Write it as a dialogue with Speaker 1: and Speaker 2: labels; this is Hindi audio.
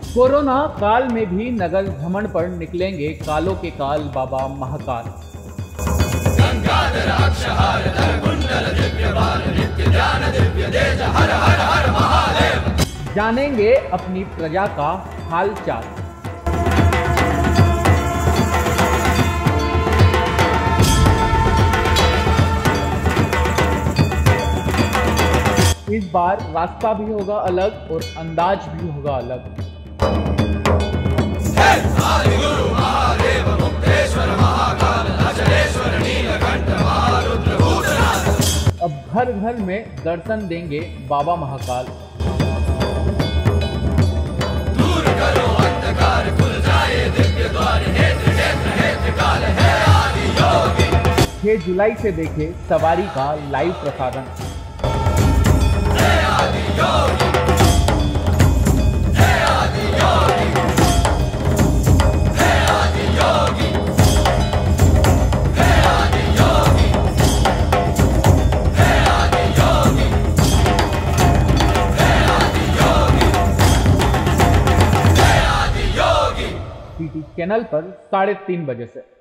Speaker 1: कोरोना काल में भी नगर भ्रमण पर निकलेंगे कालों के काल बाबा महाकाल। जानेंगे अपनी प्रजा का हाल चाल। इस बार रास्ता भी होगा अलग और अंदाज भी होगा अलग। अब घर घर में दर्शन देंगे बाबा महाकाल। दूर करो अंधकार, खुल जाए दिव्य द्वार, नेत्र नेत्र नेत्र काल है आदि योगी। 6 जुलाई से देखे सवारी का लाइव प्रसारण। चैनल पर 3:30 बजे से।